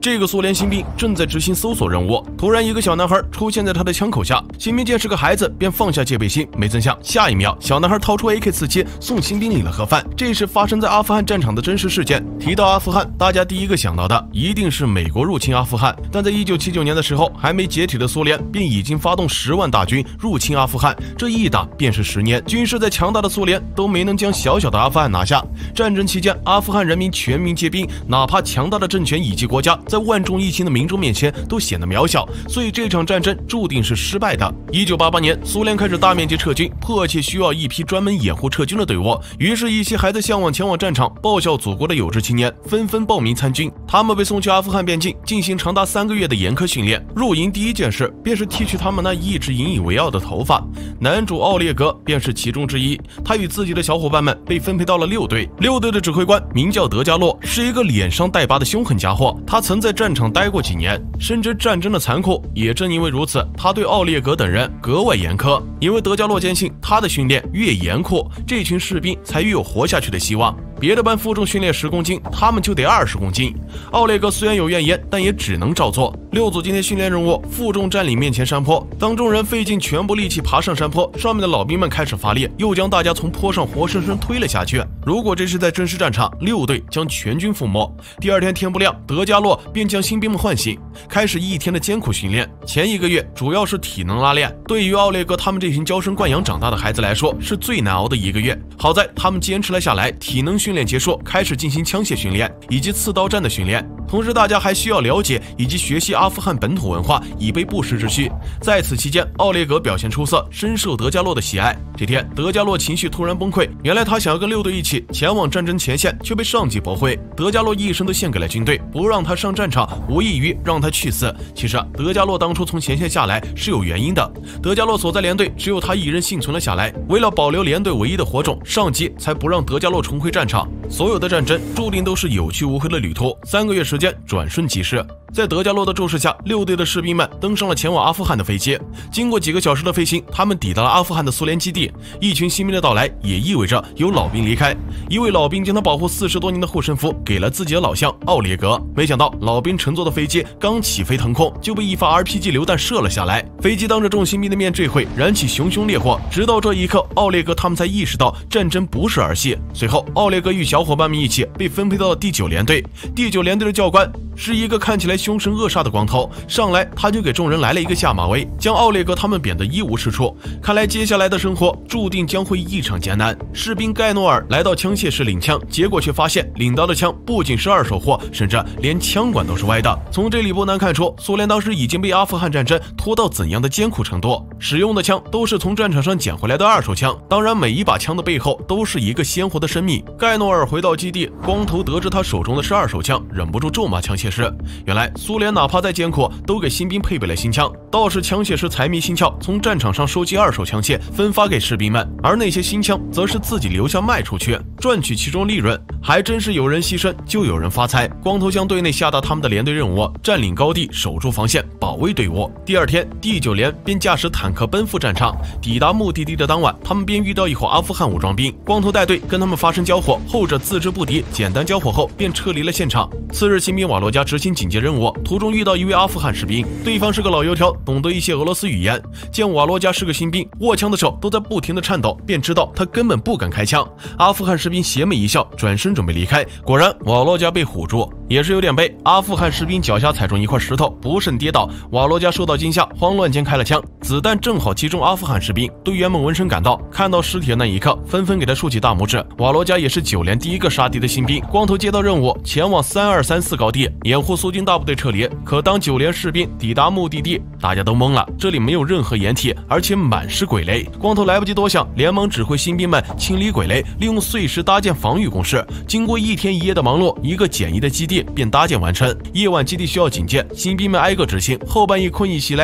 这个苏联新兵正在执行搜索任务，突然一个小男孩出现在他的枪口下。新兵见是个孩子，便放下戒备心。没曾想，下一秒，小男孩掏出 AK-47送新兵领了盒饭。这是发生在阿富汗战场的真实事件。提到阿富汗，大家第一个想到的一定是美国入侵阿富汗。但在1979年的时候，还没解体的苏联便已经发动10万大军入侵阿富汗，这一打便是10年。军事再强大的苏联都没能将小小的阿富汗拿下。战争期间，阿富汗人民全民皆兵，哪怕强大的政权以及国家在万众一心的民众面前都显得渺小，所以这场战争注定是失败的。1988年，苏联开始大面积撤军，迫切需要一批专门掩护撤军的队伍。于是，一些还在向往前往战场报效祖国的有志青年纷纷报名参军。他们被送去阿富汗边境，进行长达3个月的严苛训练。入营第一件事便是剃去他们那一直引以为傲的头发。男主奥列格便是其中之一，他与自己的小伙伴们被分配到了6队。6队的指挥官名叫德加洛，是一个脸上带疤的凶狠家伙。他曾在战场待过几年，深知战争的残酷。也正因为如此，他对奥列格等人格外严苛。因为德加洛坚信，他的训练越严酷，这群士兵才越有活下去的希望。别的班负重训练10公斤，他们就得20公斤。奥列格虽然有怨言，但也只能照做。6组今天训练任务，负重占领面前山坡。当众人费尽全部力气爬上山坡，上面的老兵们开始发力，又将大家从坡上活生生推了下去。如果这是在真实战场，6队将全军覆没。第二天天不亮，德加洛便将新兵们唤醒，开始1天的艰苦训练。前1个月主要是体能拉练，对于奥列格他们这群娇生惯养长大的孩子来说，是最难熬的1个月。好在他们坚持了下来，体能训练结束，开始进行枪械训练以及刺刀战的训练。同时，大家还需要了解以及学习阿富汗本土文化，以备不时之需。在此期间，奥列格表现出色，深受德加洛的喜爱。这天，德加洛情绪突然崩溃，原来他想要跟6队一起前往战争前线，却被上级驳回。德加洛一生都献给了军队，不让他上战场，无异于让他去死。其实，德加洛当初从前线下来是有原因的。德加洛所在连队只有他一人幸存了下来，为了保留连队唯一的火种，上级才不让德加洛重回战场。所有的战争注定都是有去无回的旅途，3个月时间转瞬即逝。在德加洛的注视下，6队的士兵们登上了前往阿富汗的飞机。经过几个小时的飞行，他们抵达了阿富汗的苏联基地。一群新兵的到来也意味着有老兵离开。一位老兵将他保护40多年的护身符给了自己的老乡奥列格。没想到老兵乘坐的飞机刚起飞腾空，就被一发 RPG 榴弹射了下来。飞机当着众新兵的面坠毁，燃起熊熊烈火。直到这一刻，奥列格他们才意识到战争不是儿戏。随后，奥列格与小伙伴们一起被分配到了第9联队。第9联队的教官是一个看起来凶神恶煞的光头，上来他就给众人来了一个下马威，将奥列格他们贬得一无是处。看来接下来的生活注定将会异常艰难。士兵盖诺尔来到枪械室领枪，结果却发现领到的枪不仅是2手货，甚至连枪管都是歪的。从这里不难看出，苏联当时已经被阿富汗战争拖到怎样的艰苦程度。使用的枪都是从战场上捡回来的2手枪，当然每一把枪的背后都是一个鲜活的生命。盖诺尔回到基地，光头得知他手中的是2手枪，忍不住咒骂枪械师。原来苏联哪怕再艰苦，都给新兵配备了新枪。倒是枪械师财迷心窍，从战场上收集2手枪械，分发给士兵们，而那些新枪则是自己留下卖出去，赚取其中利润。还真是有人牺牲就有人发财。光头将队内下达他们的连队任务，占领高地，守住防线，保卫队伍。第二天，第9连便驾驶坦克奔赴战场。抵达目的地的当晚，他们便遇到一伙阿富汗武装兵，光头带队跟他们发生交火，后者自知不敌，简单交火后便撤离了现场。次日，新兵瓦洛加执行警戒任务，途中遇到一位阿富汗士兵，对方是个老油条，懂得一些俄罗斯语言。见瓦洛加是个新兵，握枪的手都在不停的颤抖，便知道他根本不敢开枪。阿富汗士兵邪魅一笑，转身准备离开，果然瓦洛加被唬住，也是有点背。阿富汗士兵脚下踩中一块石头，不慎跌倒，瓦洛加受到惊吓，慌乱间开了枪，子弹正好击中阿富汗士兵。队员们闻声赶到，看到尸体的那一刻，纷纷给他竖起大拇指。瓦洛加也是9连第一个杀敌的新兵。光头接到任务，前往3234高地掩护苏军大部队撤离。可当9连士兵抵达目的地，大家都懵了，这里没有任何掩体，而且满是鬼雷。光头来不及多想，连忙指挥新兵们清理鬼雷，利用碎石搭建防御工事。经过1天1夜的忙碌，一个简易的基地便搭建完成。夜晚基地需要警戒，新兵们挨个执行。后半夜困意袭来，新兵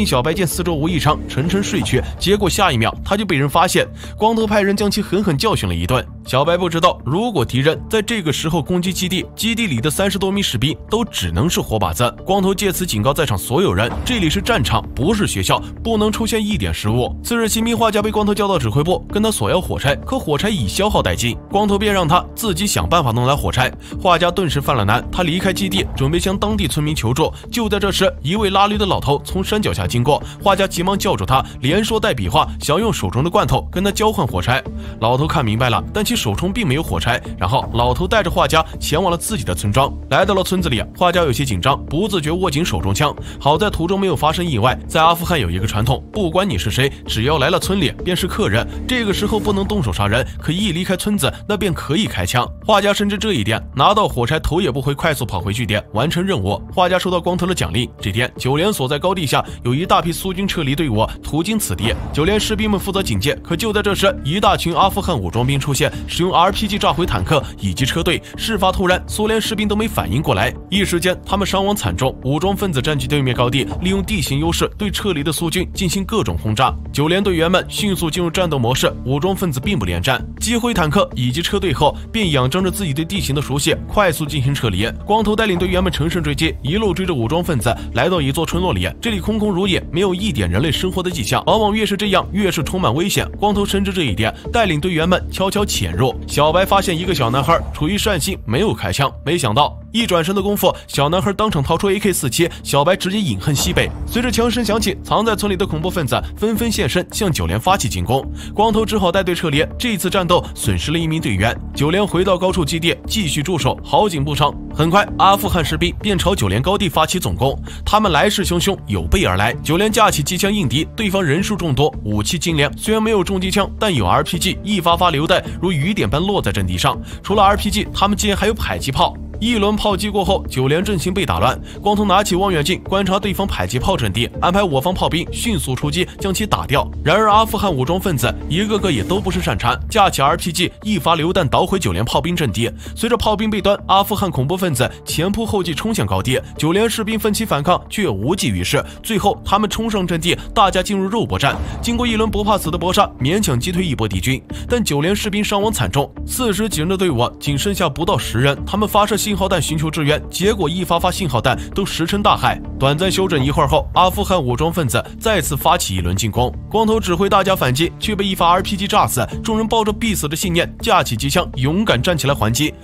兵小白见四周无异常，沉沉睡去，结果下一秒他就被人发现，光头派人将其狠狠教训了一顿。小白不知道，如果敌人在这个时候攻击基地，基地里的30多名士兵都只能是活靶子。光头借此警告在场所有人，这里是战场，不是学校，不能出现一点失误。次日，新兵画家被光头叫到指挥部，跟他索要火柴，可火柴已消耗殆尽，光头便让他自己想办法弄来火柴。画家顿时犯了难，他离开基地，准备向当地村民求助。就在这时，一位拉驴的老头从山脚下经过，画家急忙叫住他，连说带比划，想用手中的罐头跟他交换火柴。老头看明白了，但其手中并没有火柴。然后老头带着画家前往了自己的村庄。来到了村子里，画家有些紧张，不自觉握紧手中枪。好在途中没有发生意外。在阿富汗有一个传统，不管你是谁，只要来了村里便是客人，这个时候不能动手杀人，可一离开村子，那便可以开枪。画家深知这一点，拿到火柴头也不回，快速跑回据点完成任务。画家收到光头的奖励。这天9连所在高地下有一大批苏军撤离队伍途经此地，9连士兵们负责警戒。可就在这时，一大群阿富汗武装兵出现，使用 RPG 炸毁坦克以及车队。事发突然，苏联士兵都没反应过来，一时间他们伤亡惨重。武装分子占据对面高地，利用地形优势对撤离的苏军进行各种轰炸。9连队员们迅速进入战斗模式，武装分子并不恋战，击毁坦克以及车队后，便仰仗着自己对地形的熟悉，快速进行撤离。光头带领队员们乘胜追击，一路追着武装分子来到一座村落里，这里空空如也，没有一点人类生活的迹象。往往越是这样，越是充满危险。光头深知这一点，带领队员们悄悄潜入。小白发现一个小男孩处于善心，没有开枪，没想到一转身的功夫，小男孩当场掏出 AK47，小白直接饮恨西北。随着枪声响起，藏在村里的恐怖分子纷纷现身，向9连发起进攻。光头只好带队撤离。这次战斗损失了1名队员，9连回到高处基地继续驻守。好景不长，很快阿富汗士兵便朝9连高地发起总攻。他们来势汹汹，有备而来。9连架起机枪应敌，对方人数众多，武器精良。虽然没有重机枪，但有 RPG， 一发发榴弹如雨点般落在阵地上。除了 RPG， 他们竟然还有迫击炮。一轮炮击过后，9连阵型被打乱。光头拿起望远镜观察对方迫击炮阵地，安排我方炮兵迅速出击，将其打掉。然而阿富汗武装分子一个个也都不是善茬，架起 RPG， 一发榴弹捣毁9连炮兵阵地。随着炮兵被端，阿富汗恐怖分子前仆后继冲向高地，9连士兵奋起反抗，却无济于事。最后他们冲上阵地，大家进入肉搏战。经过一轮不怕死的搏杀，勉强击退一波敌军，但9连士兵伤亡惨重，40几人的队伍仅剩下不到10人。他们发射信号弹寻求支援，结果一发发信号弹都石沉大海。短暂休整一会儿后，阿富汗武装分子再次发起一轮进攻。光头指挥大家反击，却被一发 RPG 炸死。众人抱着必死的信念，架起机枪，勇敢站起来还击。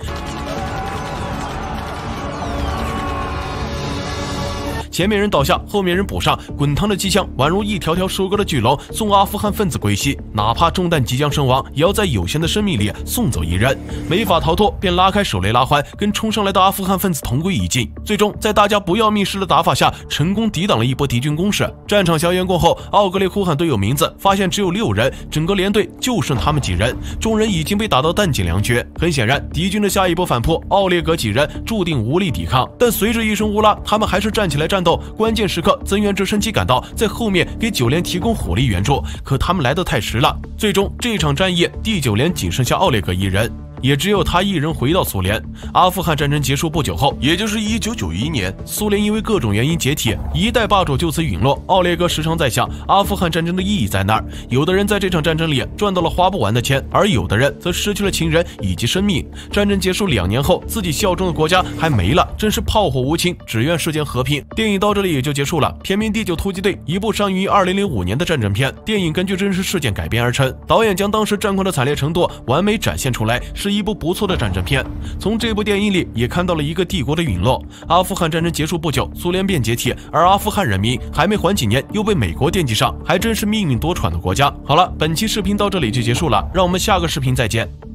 前面人倒下，后面人补上，滚烫的机枪宛如一条条收割的巨龙，送阿富汗分子归西。哪怕中弹即将身亡，也要在有限的生命里送走一人。没法逃脱，便拉开手雷拉环，跟冲上来的阿富汗分子同归于尽。最终在大家不要命似的打法下，成功抵挡了一波敌军攻势。战场硝烟过后，奥格列呼喊队友名字，发现只有6人，整个连队就剩他们几人。众人已经被打到弹尽粮绝。很显然，敌军的下一波反扑，奥列格几人注定无力抵抗。但随着一声乌拉，他们还是站起来战斗。关键时刻，增援直升机赶到，在后面给9连提供火力援助，可他们来得太迟了。最终这场战役，第9连仅剩下奥列格一人。也只有他一人回到苏联。阿富汗战争结束不久后，也就是1991年，苏联因为各种原因解体，一代霸主就此陨落。奥列格时常在想，阿富汗战争的意义在哪儿？有的人在这场战争里赚到了花不完的钱，而有的人则失去了亲人以及生命。战争结束2年后，自己效忠的国家还没了，真是炮火无情，只愿世间和平。电影到这里也就结束了。片名《第9突击队》，一部上映于2005年的战争片。电影根据真实事件改编而成，导演将当时战况的惨烈程度完美展现出来，是一部不错的战争片。从这部电影里也看到了一个帝国的陨落。阿富汗战争结束不久，苏联便解体，而阿富汗人民还没缓几年，又被美国惦记上，还真是命运多舛的国家。好了，本期视频到这里就结束了，让我们下个视频再见。